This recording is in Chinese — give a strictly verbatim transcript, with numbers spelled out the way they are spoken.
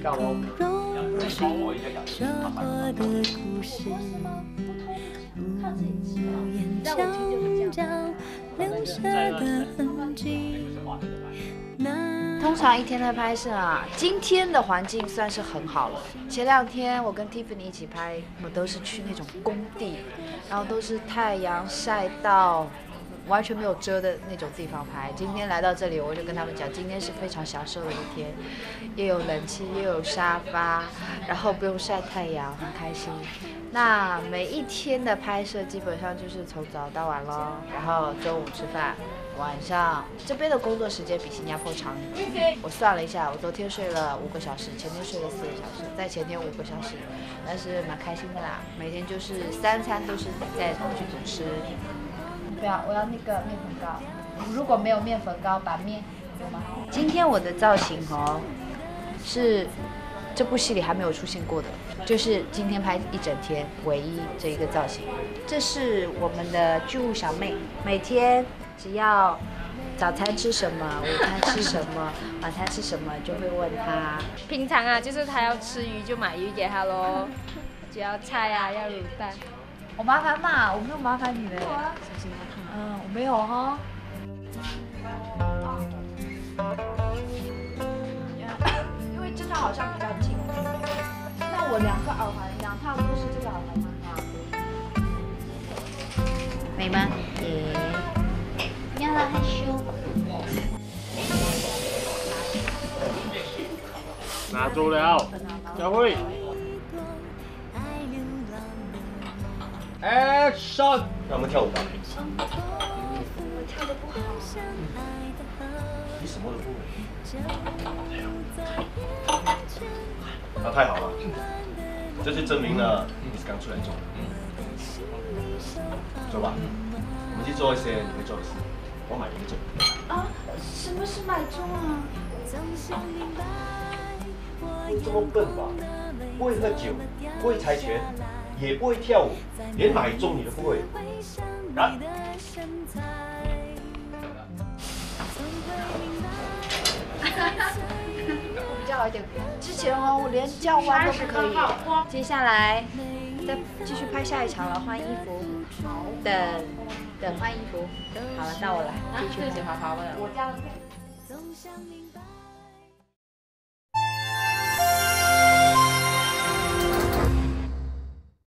跳喽。 说过的故事，无言成长，留下的痕迹。 通常一天的拍摄啊，今天的环境算是很好了。前两天我跟 Tiffany 一起拍，我们都是去那种工地，然后都是太阳晒到完全没有遮的那种地方拍。今天来到这里，我就跟他们讲，今天是非常享受的一天，又有冷气，又有沙发，然后不用晒太阳，很开心。那每一天的拍摄基本上就是从早到晚咯，然后中午吃饭，晚上这边的工作时间比新加坡长一点。我算了一下，我昨天睡了五个小时，前天睡了四个小时，再前天五个小时，但是蛮开心的啦。每天就是三餐都是在剧组吃。不要，我要那个面粉糕。如果没有面粉糕，把面有吗？今天我的造型哦，是这部戏里还没有出现过的，就是今天拍一整天唯一这一个造型。这是我们的剧务小妹，每天只要早餐吃什么，午餐吃什么，晚餐吃什么，就会问她。 平常啊，就是她要吃鱼就买鱼给她咯，就要菜啊，要卤蛋。 我麻烦嘛，我没有麻烦你嘞。嗯，我没有哈。因为这套好像比较紧。那我两个耳环，两套都是这个耳环吗？美吗？耶。不要害羞。 拿住了，小慧。Action！ 让我们跳舞吧。 我跳得不好。 你什么都不会。那太好了，这就证明了你是刚出来做的。走吧，我们去做一些你会做的事。我买一个钟。 啊？什么是买钟啊？ 你这么笨吧？不会喝酒，不会猜拳。也不会跳舞，连买钟你都不会。啊！ 我比较好一点。之前哦，我连叫弯都不可以。接下来再继续拍下一场了，换衣服。等等换衣服。好了，到我了，继续洗好好的。我这样。